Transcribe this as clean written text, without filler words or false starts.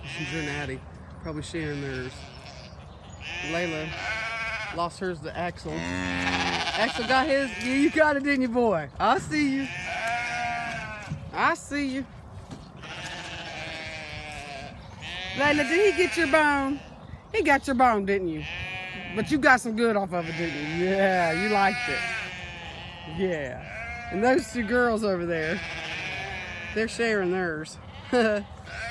Ginger and Addie probably sharing theirs. Layla lost hers to Axel. Axel got his. Yeah, you got it, didn't you, boy? I see you. I see you. Layla, did he get your bone? He got your bone, didn't you? But you got some good off of it, didn't you? Yeah, you liked it. Yeah. And those two girls over there, they're sharing theirs.